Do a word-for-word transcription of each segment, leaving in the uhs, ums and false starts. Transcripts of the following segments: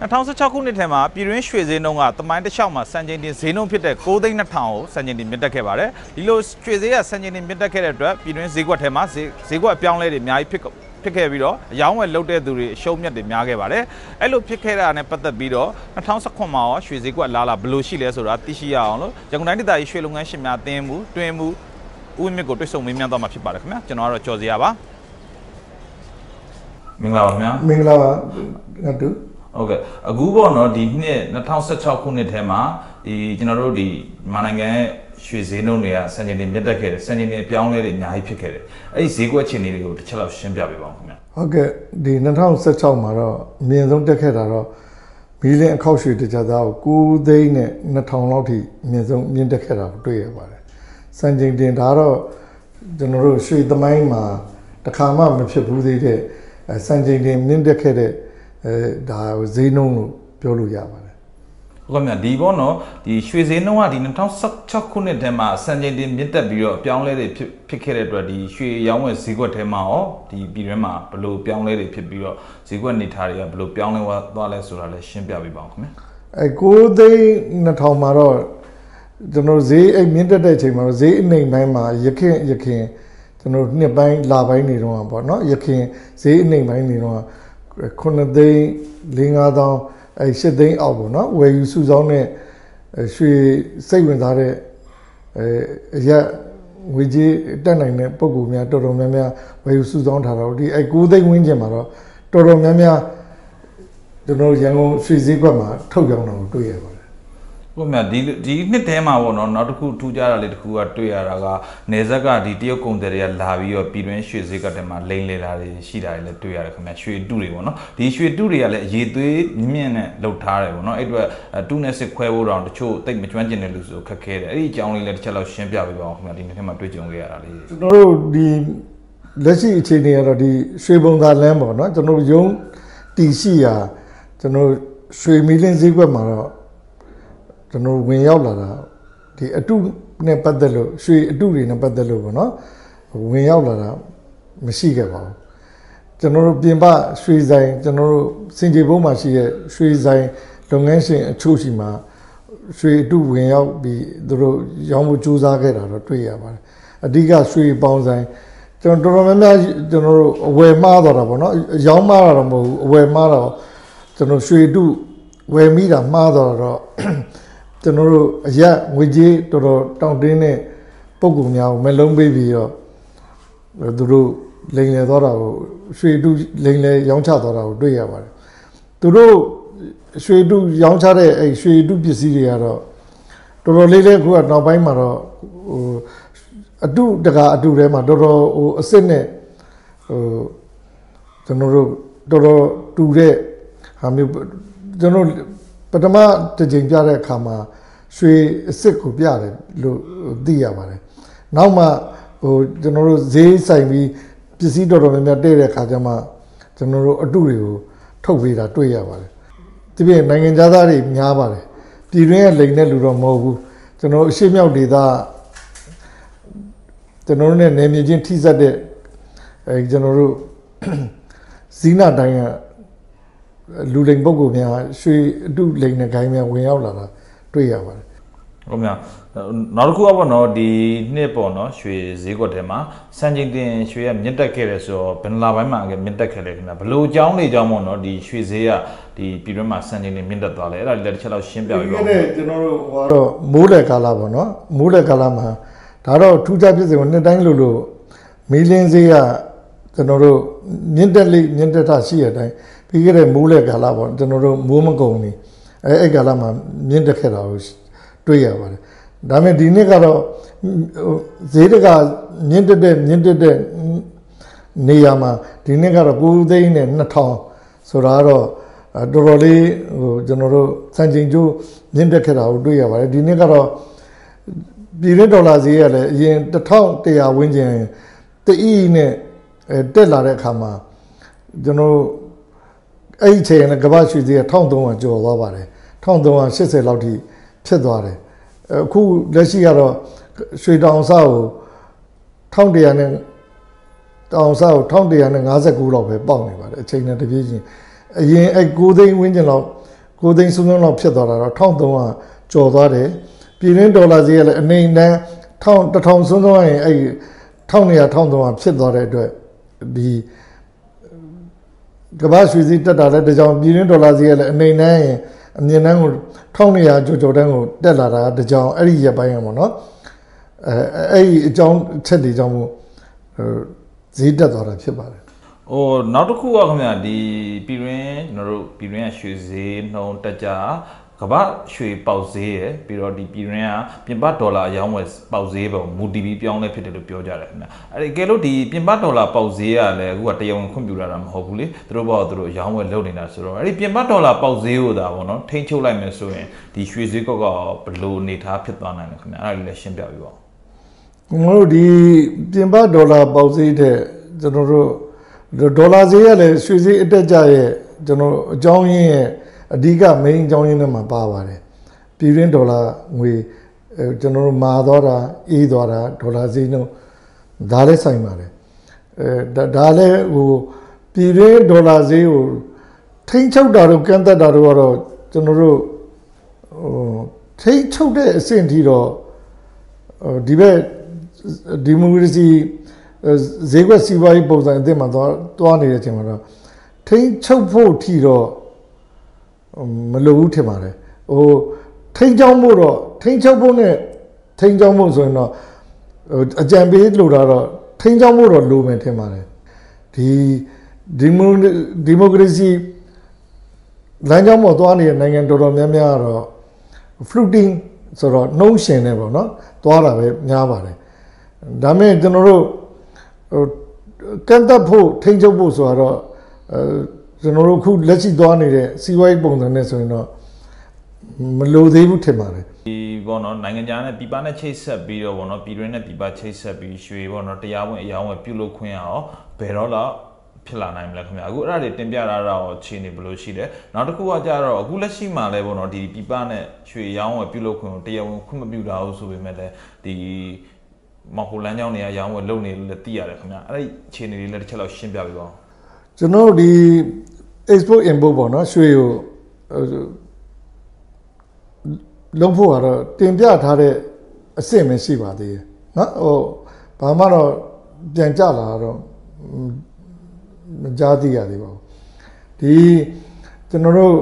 ထောင်十七ခုနှစ်ထဲမှာပြည်တွင်းရွှေဈေးနှုန်းကတမိုင်းတစ်လျှောက်မှာစံချိန်တင်ဈေးနှုန်းဖြစ်တဲ့၉သိန်းနှစ်ထောင်ကိုစံချိန်တင်မြင့်တက်ခဲ့ပါတယ်ဒီလိုရွှေဈေးကစံချိန်တင်မြင့်တက်ခဲ့တဲ့အတွက်ပြည်တွင်းဈေးကွက်ထဲမှာဈေးဈေးကွက်အပြောင်းလဲတွေအများကြီးဖြစ်ဖြစ်ခဲ့ပြီးတော့အယောင်းဝယ်လုပ်တဲ့သူတွေအရှုံးမြတ်တွေများခဲ့ပါတယ်အဲ့လိုဖြစ်ခဲ့တာနဲ့ပတ်သက်ပြီးတော့၂၀၁၈မှာရောရွှေဈေးကွက်လာလာဘယ်လိုရှိလဲဆိုတာသိရှိရအောင်လို့ရန်ကုန်တိုင်းဒေသကြီးရွှေလုပ်ငန်းရှင်များအသင်းမှုတွင်မှုဦးမြင့်ကိုတွေ့ဆုံမေးမြန်းသွားမှာဖြစ်ပါတယ်ခင်ဗျာကျွန်တော်ကတော့ကြော်စရာပါမင်္ဂလာပါခင်ဗျာမင်္ဂလာပါငါတို့ဟုတ်ကဲ့အခုပေါ့နော်ဒီနှစ်၂၀၁၆ခုနှစ်ထဲမှာဒီကျွန်တော်တို့ဒီမြန်မာနိုင်ငံရဲ့ရွှေဈေးနှုန်းတွေကစံချိန်တင်မြင့်တက်ခဲ့တယ်စံချိန်တင်ပြောင်းလဲတွေအများကြီးဖြစ်ခဲ့တယ်အဲ့ဒီဈေးကွက်အခြေအနေတွေကိုတစ်ချက်လောက်ရှင်းပြပေးပါဦးခင်ဗျာဟုတ်ကဲ့ဒီ၂၀၁၆မှာတော့အမြင့်ဆုံးတက်ခဲ့တာတော့မီလင်းအခောက်ရွှေတစ်ကြသားကို၉သိန်းနဲ့နှစ်ထောင်လောက်ထိအမြင့်ဆုံးမြင့်တက်ခဲ့တာကိုတွေ့ရပါတယ်စံချိန်တင်ဒါတော့ကျွန်တော်တို့ရွှေသမိုင်းမှာတစ်ခါမှမဖြစ်ဘူးသေးတဲ့စံချိန်တင်မြင့်တက်ခဲ့တဲ့အဲဒါဈေးနှုန်းလို့ပြောလို့ရပါတယ်ဟုတ်ကဲ့ဒီပေါ့နော်ဒီရွှေဈေးနှုန်းကဒီ၂၀၁၆ခုနှစ်ထဲမှာစံချိန်တင်မြင့်တက်ပြီးတော့ပြောင်းလဲတွေဖြစ်ဖြစ်ခဲ့တဲ့အတွက်ဒီရွှေရောင်းဝယ်ဈေးကွက်ထဲမှာရောဒီပြည်တွင်းမှာဘယ်လိုပြောင်းလဲတွေဖြစ်ပြီးတော့ဈေးကွက်နေထားတွေကဘယ်လိုပြောင်းလဲသွားလဲဆိုတာလည်းရှင်းပြပေးပါဦးခင်ဗျအဲ၉သိန်းနှစ်ထောင်မှာတော့ကျွန်တော်ဈေးအိမ်မြင့်တက်တဲ့အချိန်မှာဈေးအနှိမ်ပိုင်းမှာရခင်ရခင်ကျွန်တော်နှစ်ပိုင်းလပိုင်းနေတော့ပေါ့နော်ရခင်ဈေးအနှိမ်ပိုင်းနေတော့ခုနှစ်သိန်းလေးငါးသောင်းအဲရှစ်သိန်းအောက်ပေါ့နော်ဝယ်ယူစုဆောင်းတဲ့ရွှေစိတ်ဝင်စားတဲ့အဲအရက်ငွေကြေးတက်နိုင်တဲ့ပုံကူများတော်တော်များများဝယ်ယူစုဆောင်းထားတော့ဒီအဲ၉သိန်းဝန်းကျင်မှာတော့တော်တော်များများကျွန်တော်ရန်ကုန်ရွှေဈေးကွက်မှာထုတ်ပြောင်းတာကိုတွေ့ရပါတယ်ဟုတ်မြတ်ဒီဒီနှစ်ထဲမှာပေါ့နော်နောက်တစ်ခုထူးခြားတာလေးတစ်ခုကတွေ့ရတာကနေဇက်ကဒီတရုတ်ကုန်တယ်တွေကလာပြီးတော့ပြည်တွင်းရွှေဈေးကတည်းကလိမ့်လေတာတွေရှိတာတွေလည်းတွေ့ရတယ်ခင်ဗျရွှေတုတွေပေါ့နော်ဒီရွှေတုတွေကလည်းအရေးသွေးမြင့်နဲ့လှုပ်ထားတယ်ပေါ့နော်အဲ့အတွက်တုနဲ့စစ်ခွဲဖို့တော့တချို့တိတ်မကျွမ်းကျင်တဲ့လူဆိုခက်ခဲတယ်အဲ့ဒီအကြောင်းလေးလည်းတစ်ချက်လောက်ရှင်းပြပေးပါဦးခင်ဗျဒီနှစ်ထဲမှာတွေ့ကြုံခဲ့ရတာလေးကျွန်တော်တို့ဒီလက်ရှိအခြေအနေကတော့ဒီရွှေဘုံသာလမ်းပေါ့နော်ကျွန်တော်ရုံးတီရှိရာကျွန်တော်ရွှေမီလင်းဈေးကွက်မှာတော့ကျွန်တော်ဝင်ရောက်လာတာဒီအတုနဲ့ပတ်သက်လို့ရွှေအတုတွေနဲ့ပတ်သက်လို့ပေါ့နော်ဝင်ရောက်လာတာမရှိခဲ့ပါဘူးကျွန်တော်တို့ပြင်ပရွှေဆိုင်ကျွန်တော်တို့စင်ကြေဘုံမှာရှိတဲ့ရွှေဆိုင်လုပ်ငန်းရှင်အချို့ရှိမှာရွှေအတုဝင်ရောက်ပြီးသူတို့ရောင်းဖို့ကြိုးစားခဲ့တာတော့တွေ့ရပါတယ်အဓိကရွှေပေါင်းဆိုင်ကျွန်တော်တော်တော်များများကျွန်တော်တို့အဝယ်မှားတော့တာပေါ့နော်ရောင်းမှားတာတော့မဟုတ်ဘူးအဝယ်မှားတော့ကျွန်တော်ရွှေအတုဝယ်မိတာမှားတော့တော့ကျွန်တော်တို့အရက်ငွေကြေးတော်တော်တောင့်တင်းတဲ့ပုံကူများကိုမလုံးပေးပြီးတော့သူတို့လိမ်လည်သွားတာကိုရွှေတုလိမ်လည်ရောင်းချသွားတာကိုတွေ့ရပါတယ်သူတို့ရွှေတုရောင်းချတဲ့အဲရွှေတုပစ္စည်းတွေကတော့တော်တော်လေးလေးခုကနောက်ပိုင်းမှာတော့ဟိုအတုတကအတုထဲမှာတော်တော်ဟိုအစ်စ်နဲ့ဟိုကျွန်တော်တို့တော်တော်တူတဲ့ဟာမျိုးကျွန်တော်ပထမတစ်ချိန်ပြတဲ့အခါမှာရွှေအစ်စ်ကိုပြတယ်လို့သိရပါတယ်။နောက်မှဟိုကျွန်တော်တို့ဈေးဆိုင်ပြီးပစ္စည်းတော်တော်များများတည့်တဲ့အခါကျမှကျွန်တော်တို့အတုတွေကိုထုတ်ပေးတာတွေ့ရပါတယ်။ဒီပြင်နိုင်ငံသားတွေများပါတယ်။ပြည်တွင်းကလိမ်တဲ့လူတော့မဟုတ်ဘူး။ကျွန်တော်အရှိမြောက်ဒေသကျွန်တော်တို့နဲ့နေမြေချင်းထိစပ်တဲ့အဲကျွန်တော်တို့ဇီနာတိုင်းကလူလိမ်ပုဂ္ဂိုလ်များရွှေအတုလိမ်တဲ့ဂိုင်းများဝင်ရောက်လာတာတွေ့ရပါတယ်ဟုတ်မြတ်နောက်တစ်ခုကပေါ့နော်ဒီနှစ်ပေါ့နော်ရွှေဈေးကွက်ထဲမှာစံချိန်တင်ရွှေရမြင့်တက်ခဲ့တယ်ဆိုတော့ဘယ်လာပိုင်းမှာမြင့်တက်ခဲ့လဲခင်ဗျဘလို့အကြောင်းတွေကြောင့်ပေါ့နော်ဒီရွှေဈေးကဒီပြည်တွင်းမှာစံချိန်တင်မြင့်တက်သွားလဲအဲ့ဒါလည်းတစ်ချက်လောက်ရှင်းပြပေးပါဦးဒီကျွန်တော်တို့ဟိုတော့မိုးလေကာလပေါ့နော်မိုးလေကာလမှာဒါတော့ထူးခြားဖြစ်စဉ်ကိုနှစ်တိုင်းလို့လို့မီလင်းဈေးကကျွန်တော်တို့မြင့်တက်လေးမြင့်တက်တာရှိတဲ့အတိုင်းပြီးခဲ့တဲ့မိုးလေကာလပေါ့ကျွန်တော်တို့မိုးမကုန်နေအဲအဲ့ကာလမှာမြင့်တက်ခဲ့တာကိုတွေ့ရပါတယ်ဒါပေမဲ့ဒီနှစ်ကတော့ဈေးတကမြင့်တက်တဲ့မြင့်တက်တဲ့နေရာမှာဒီနှစ်ကတော့၉သိန်းနဲ့နှစ်ထောင်ဆိုတာတော့တော်တော်လေးဟိုကျွန်တော်တို့စံချိန်ကျိုးမြင့်တက်ခဲ့တာကိုတွေ့ရပါတယ်ဒီနှစ်ကတော့ပြည်တွင်းဒေါ်လာဈေးကလည်းအရင်တစ်ထောင်တရာဝန်းကျင်တအီးနဲ့တက်လာတဲ့အခါမှာကျွန်တော်အဲ့ဒီချိန်နဲ့ကမ္ဘာရွှေဈေးက၁၃၀၀ကျော်သွားပါတယ်၁၃၈၀လောက်ထိဖြစ်သွားတယ်အခုလက်ရှိကတော့ရွှေတောင်ဆောက်ကို၁၁၀၀နဲ့တောင်ဆောက်ကို၁၁၅၉လောက်ပဲပေါက်နေပါတယ်အချိန်နဲ့တပြေးချင်းအရင်အဲ့၉သိန်းဝန်းကျင်လောက်ကိုသိန်းစုံစုံလောက်ဖြစ်သွားတာတော့တစ်ထောင်သုံးရာကျော်သွားတယ်ပြည်တွင်းဒေါ်လာဈေးကလည်းအနေနဲ့ထောင်တစ်ထောင်စုံစုံရင်အဲ့တစ်ထောင်နေရာတစ်ထောင်သုံးရာဖြစ်သွားတဲ့အတွက်ဒီကမ္ဘာရွှေဈေးတက်တာလည်းတကြောင်ပြည်တွင်းဒေါ်လာဈေးကလည်းအနေနဲ့ရင်အမြင့်တန်းကိုတစ်ထောင်နေရာကျော်ကျော်တန်းကိုတက်လာတာတကြောင်အဲ့ဒီရက်ပိုင်းရပေါ့နော်အဲအဲ့ဒီအကြောင်းချက်တွေကြောင့်မို့ဈေးတက်သွားတာဖြစ်ပါတယ်ဟိုနောက်တစ်ခုကခင်ဗျာဒီပြည်တွင်းကျွန်တော်တို့ပြည်တွင်းကရွှေဈေးနှုန်းတက်ကြကမ္ဘာရွှေပေါက်ဈေးရယ်ပြီးတော့ဒီပြည်တွင်းကပြင်ပဒေါ်လာအယောင်းဝယ်ပေါက်ဈေးပေါ့မူတီဗီပြောင်းလဲဖြစ်တယ်လို့ပြောကြတယ်ခင်ဗျာအဲ့ဒီကဲလို့ဒီပြင်ပဒေါ်လာပေါက်ဈေးကလည်းအခုကတရားဝင်ခွင့်ပြုလာတာမဟုတ်ဘူးလေသူတို့ဘောသူတို့အယောင်းဝယ်လုပ်နေတာဆိုတော့အဲ့ဒီပြင်ပဒေါ်လာပေါက်ဈေးကိုဒါပေါ့နော်ထိန်းချုပ်လိုက်မယ်ဆိုရင်ဒီရွှေဈေးကောက်ကဘယ်လိုအနေထားဖြစ်သွားနိုင်လဲခင်ဗျာအဲ့ဒါလည်းရှင်းပြပြပါဦးကျွန်တော်တို့ဒီပြင်ပဒေါ်လာပေါက်ဈေးတဲ့ကျွန်တော်တို့ဒေါ်လာဈေးရလည်းရွှေဈေးအတက်ကြရဲ့ကျွန်တော်အကြောင်းရင်းရဲ့အဓိက main အကြောင်းရင်းတွေမှာပါပါတယ်ပြည်တွင်းဒေါ်လာငွေကျွန်တော်တို့မာသွားတာအေးသွားတာဒေါ်လာဈေးနှုန်းဒါလည်းဆိုင်ပါတယ်အဲဒါလည်းဟိုပြည်တွင်းဒေါ်လာဈေးကိုထိန်းချုပ်တာတို့ကန့်သက်တာတို့ကတော့ကျွန်တော်တို့ဟိုထိန်းချုပ်တဲ့အဆင့်ထိတော့ဒီဘက်ဒီမိုကရေစီဈေးကွက်စီးပွားရေးပုံစံအသစ်မှာသွားသွားနေတဲ့အချိန်မှာတော့ထိန်းချုပ်ဖို့ထီတော့မလိုဘူးထင်ပါတယ်ဟိုထိန်းချောင်းဖို့တော့ထိန်းချုပ်ဖို့နဲ့ထိန်းချောင်းဖို့ဆိုရင်တော့အကြံပေးလိုတာတော့ထိန်းချောင်းဖို့တော့လိုမယ်ထင်ပါတယ်ဒီဒီမိုဒီမိုကရေစီလမ်းကြောင်းပေါ်သွားနေတဲ့နိုင်ငံတော်တော်များများကတော့ floating ဆိုတော့နှုံးရှင်နေပေါ့နော်သွားတာပဲများပါတယ်ဒါမဲ့ကျွန်တော်တို့ဟိုကန့်သက်ဖို့ထိန်းချုပ်ဖို့ဆိုတော့အဲကျွန်တော်တို့ခုလက်ရှိသွားနေတဲ့စီးပွားရေးပုံစံနဲ့ဆိုရင်တော့မလိုသေးဘူးထင်ပါတယ်ဒီပေါ့နော်နိုင်ငံခြားနဲ့ပြည်ပနဲ့ချိတ်ဆက်ပြီးတော့ပေါ့နော်ပြည်တွင်းနဲ့ပြည်ပချိတ်ဆက်ပြီးရွှေပေါ့နော်တရားဝင်အယောင်းဝယ်ပြုလုပ်ခွင့်ရအောင်ဘယ်တော့လောက်ဖြစ်လာနိုင်မလဲခင်ဗျာအခုအဲ့ဒါတွေတင်ပြရတာတော့ခြေနေဘယ်လိုရှိလဲနောက်တစ်ခုကကြတော့အခုလက်ရှိမှာလဲပေါ့နော်ဒီပြည်ပနဲ့ရွှေရောင်းဝယ်ပြုလုပ်ခွင့်ကိုတရားဝင်ခွင့်မပြုတာဟုတ်ဆိုပေမဲ့လည်းဒီမဟုတ်လမ်းကြောင်းတွေကရောင်းဝယ်လုပ်နေလို့လည်းသိရတယ်ခင်ဗျာအဲ့ဒီခြေနေတွေလည်းတစ်ချက်လောက်ရှင်းပြပေးပါဦးကျွန်တော်ဒီ export import ပေါ့နော်ရွှေကိုလုံးဖို့ကတော့တင်ပြထားတဲ့အဆင့်ပဲရှိပါသေးတယ်နော်ဟိုဘာမှတော့ပြန်ကြလာတော့မကြားသိရသေးပါဘူးဒီကျွန်တော်တို့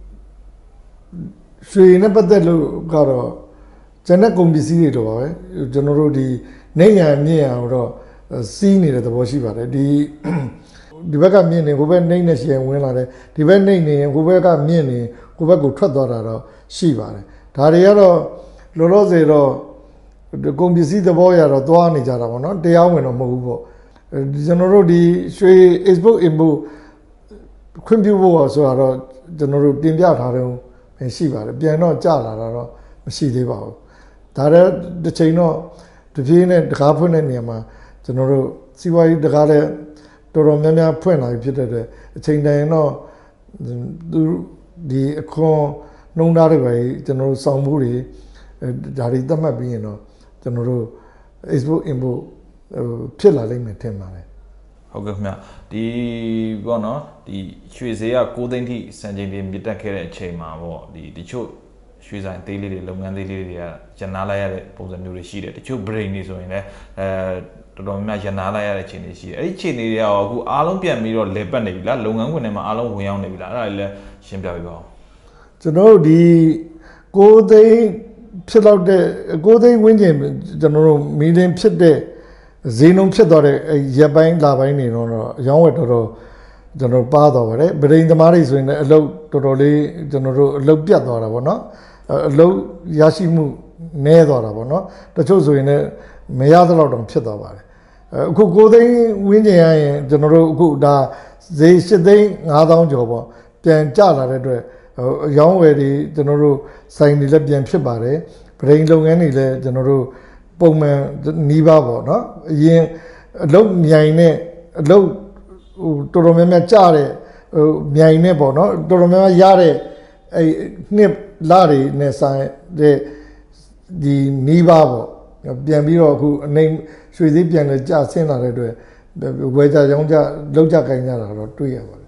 ရွှေနဲ့ပတ်သက်လို့ကတော့ကျန်တဲ့ကုန်ပစ္စည်းတွေတော့ပါပဲကျွန်တော်တို့ဒီနေရံမြင့်ရအောင်တော့စီးနေတဲ့သဘောရှိပါတယ်ဒီဒီဘက်ကမြင့်နေဟိုဘက်နှိမ့်နေရှိရင်ဝင်လာတယ်ဒီဘက်နှိမ့်နေရင်ဟိုဘက်ကမြင့်နေဟိုဘက်ကိုထွက်သွားတာတော့ရှိပါတယ်ဒါတွေကတော့လောလောဆယ်တော့ကုန်ပစ္စည်းသဘောရတော့သွားနေကြတာပေါ့နော်တရားဝင်တော့မဟုတ်ဘူးပေါ့ကျွန်တော်တို့ဒီရွှေ export import ခွင့်ပြုဖို့ဆိုတော့ကျွန်တော်တို့တင်ပြထားတယ်ရှိပါတယ်ပြန်တော့ကြာလာတာတော့မရှိသေးပါဘူးဒါလည်းတစ်ချိန်တော့တပြေးနဲ့တကားဖွင့်တဲ့နေရာမှာကျွန်တော်တို့စီးပွားရေးတကားလည်းတော်တော်များများဖွင့်လာပြီဖြစ်တဲ့အတွက်အချိန်တိုင်းတော့သူဒီအခွန်နှုံးထားတွေပဲကျွန်တော်တို့စောင့်မှုတွေဒါတွေသတ်မှတ်ပြီးရင်တော့ကျွန်တော်တို့ export import ဖြစ်လာလိမ့်မယ်ထင်ပါတယ်ဟုတ်ကဲ့ခင်ဗျဒီပေါ့နော်ဒီရွှေဈေးကကိုးသိန်းထိစံချိန်ပြမြင့်တက်ခဲ့တဲ့အချိန်မှာပေါ့ဒီတချို့ရွှေဆိုင်သေးလေးတွေလုပ်ငန်းသေးလေးတွေကရနာလိုက်ရတဲ့ပုံစံမျိုးတွေရှိတယ်တချို့ brain တွေဆိုရင်လည်းအဲတော်တော်များများရနာလိုက်ရတဲ့အခြေအနေရှိတယ်အဲ့ဒီအခြေအနေတွေကရောအခုအားလုံးပြန်ပြီးတော့လေပတ်နေပြီလားလုပ်ငန်းခွင်ထဲမှာအားလုံးဝင်ရောက်နေပြီလားအဲ့ဒါတွေလည်းရှင်းပြပေးပါဦးကျွန်တော်တို့ဒီကိုးသိန်းဖြစ်တော့တဲ့ကိုးသိန်းဝန်းကျင်ကျွန်တော်တို့မီလင်းဖြစ်တဲ့ဈေးနှုန်းဖြစ်သွားတဲ့ရက်ပိုင်းလပိုင်းနေတော့အယောင်းဝယ်တော်တော်ကျွန်တော်ပါသွားပါတယ်ဗရိန်သမားတွေဆိုရင်လည်းအလုပ်တော်တော်လေးကျွန်တော်တို့အလုပ်ပြတ်သွားတာပေါ့နော်အလုပ်ရရှိမှုနည်းသွားတာပေါ့နော်တချို့ဆိုရင်လည်းမရသလောက်တောင်ဖြစ်သွားပါတယ်အခုကိုးသိန်းဝန်းကျင်ရရင်ကျွန်တော်တို့အခုဒါဈေးရှစ်သိန်းငါးသောင်းကျော်ပေါ့ပြန်ကျလာတဲ့အတွက်အယောင်းဝယ်တွေကျွန်တော်တို့ဆိုင်တွေလည်းပြန်ဖြစ်ပါတယ်ဗရိန်လုပ်ငန်းတွေလည်းကျွန်တော်တို့ပုံမှန်နီးပါးပေါ့နော်အရင်အလုပ်မြိုင်နဲ့အလုပ်ဟိုတော်တော်များများကြားတဲ့ဟိုမြိုင်နဲ့ပေါ့နော်တော်တော်များများရတဲ့အဲနှစ်လတွေနဲ့ဆိုင်တဲ့ဒီနီးပါးပေါ့ပြန်ပြီးတော့အခုအနေရွှေသေးပြန်လဲကျဆင်းလာတဲ့အတွက်ဝယ်ကြရောင်းကြလောက်ကြခိုင်းကြတာတော့တွေ့ရပါတယ်ဟ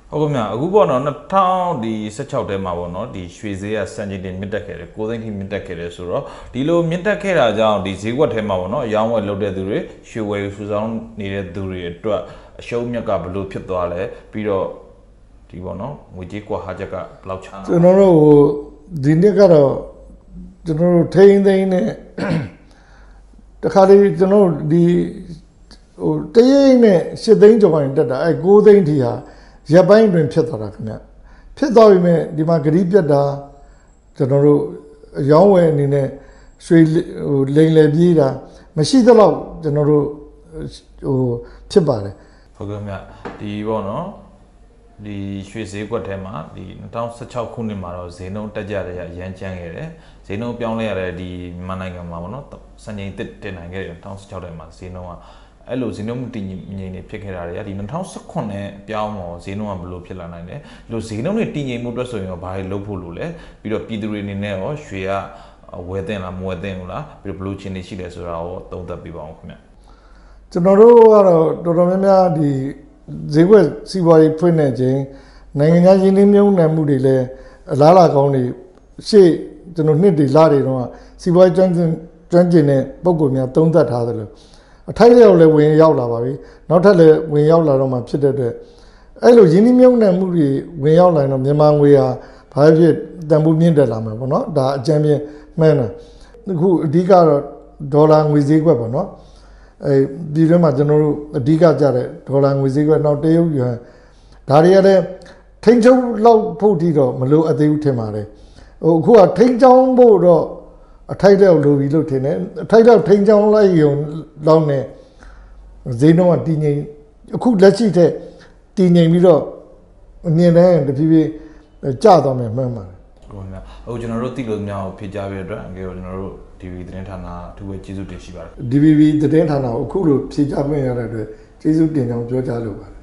ဟုတ်ကဲ့များအခုပေါ့နော်၂၀၁၆ထဲမှာပေါ့နော်ဒီရွှေဈေးကစံချိန်တင်မြင့်တက်ခဲ့တယ်၉သိန်းထိမြင့်တက်ခဲ့တယ်ဆိုတော့ဒီလိုမြင့်တက်ခဲ့တာကြောင့်ဒီဈေးကွက်ထဲမှာပေါ့နော်အယောင်းဝယ်လုပ်တဲ့သူတွေရွှေဝယ်စုဆောင်းနေတဲ့သူတွေအတွက်အရှုံးမြတ်ကဘယ်လိုဖြစ်သွားလဲပြီးတော့ဒီပေါ့နော်ငွေကြေးကွာဟာချက်ကဘယ်လောက်ချမ်းသာကျွန်တော်တို့ဟိုဒီနှစ်ကတော့ကျွန်တော်တို့ထိန်းသိမ်းနဲ့တခါလေကျွန်တော်ဒီဟိုတရိပ်နဲ့၈သိန်းကျော်ပိုင်းတက်တာအဲ၉သိန်းထိဟာရပ်ပိုင်းတွင်ဖြစ်သွားတာခင်ဗျဖြစ်သွားပြီမဲ့ဒီမှာဂရီးပြတ်တာကျွန်တော်တို့ရောင်းဝယ်အနေနဲ့ရွှေဟိုလိန်လေပြေးတာမရှိသလောက်ကျွန်တော်တို့ဟိုဖြစ်ပါတယ်ဟုတ်ကဲ့မြတ်ဒီပေါ့နော်ဒီရွှေဈေးကွက်ထဲမှာဒီ၂၀၁၆ခုနှစ်မှာတော့ဈေးနှုန်းတက်ကြတဲ့အရန်ကျန်းခဲ့တယ်ဈေးနှုန်းပြောင်းလဲရတဲ့ဒီမြန်မာနိုင်ငံမှာပေါ့နော်စံချိန်တစ်တင်နိုင်ခဲ့တယ်၂၀၁၆ထဲမှာဈေးနှုန်းကအဲ့လိုဈေးနှုန်းတည်ငြိမ်နေဖြစ်ခဲ့တာတွေကဒီ၂၀၁၈နဲ့ပြောင်းတော့ဈေးနှုန်းကဘယ်လိုဖြစ်လာနိုင်လဲဒီလိုဈေးနှုန်းတွေတည်ငြိမ်မှုအတွက်ဆိုရင်ရောဘာတွေလုပ်ဖို့လိုလဲပြီးတော့ပြည်သူတွေအနေနဲ့ရောရွှေကဝယ်တင်လားမဝယ်တင်ဘူးလားပြီးတော့ဘယ်လိုချင်းနေရှိလဲဆိုတာရောသုံးသပ်ပြပါအောင်ခင်ဗျကျွန်တော်တို့ကတော့တော်တော်များများဒီဈေးကွက်စီးပွားရေးဖွင့်နေခြင်းနိုင်ငံခြားရင်းနှီးမြှုပ်နှံမှုတွေလည်းအလားအလာကောင်းတွေရှေ့ကျွန်တော်နှစ်တွေလတွေတော့စီးပွားရေးကျွမ်းကျင်ကျွမ်းကျင်တဲ့ပုံကိုများသုံးသပ်ထားတယ်လို့အထိုက်လျောက်လည်းဝင်ရောက်လာပါပြီနောက်ထပ်လည်းဝင်ရောက်လာတော့မှဖြစ်တဲ့အတွက်အဲ့လိုရင်းနှီးမြှုပ်နှံမှုတွေဝင်ရောက်လာရင်တော့မြန်မာငွေဟာဘာဖြစ်တန်ဖိုးမြင့်တက်လာမှာပေါ့နော်ဒါအကြမ်းပြင်းမှန်းတာအခုအဓိကတော့ဒေါ်လာငွေဈေးကွက်ပေါ့နော်အဲဒီထဲမှာကျွန်တော်တို့အဓိကကြတဲ့ဒေါ်လာငွေဈေးကွက်နောက်တရုတ်ယွမ်ဒါတွေကလည်းထိန်းချုပ်လောက်ဖို့တီတော့မလိုအပ်သေးဘူးထင်ပါတယ်ဟိုအခုကထိန်းချောင်းဖို့တော့အထိုက်တော့လိုပြီလို့ထင်တယ်အထိုက်တော့ထိန်းချောင်းလိုက်ရုံလောက်နဲ့ဈေးနှုန်းကတည်ငြိမ်အခုလက်ရှိထက်တည်ငြိမ်ပြီးတော့အမြင်တမ်းတဖြည်းဖြည်းကျသွားမယ်မှန်းပါတယ်ဟုတ်ကဲ့အခုကျွန်တော်တို့သိလို့များဖြေကြပြတဲ့အတွက်အကယ်ကျွန်တော်တို့ ဒီ ဗီ သတင်းဌာနအထူးပဲကျေးဇူးတင်ရှိပါတယ်ဒီ ဗီ သတင်းဌာနကိုအခုလိုဖြေကြပြရတဲ့အတွက်ကျေးဇူးတင်ကြောင်းပြောကြားလိုပါတယ်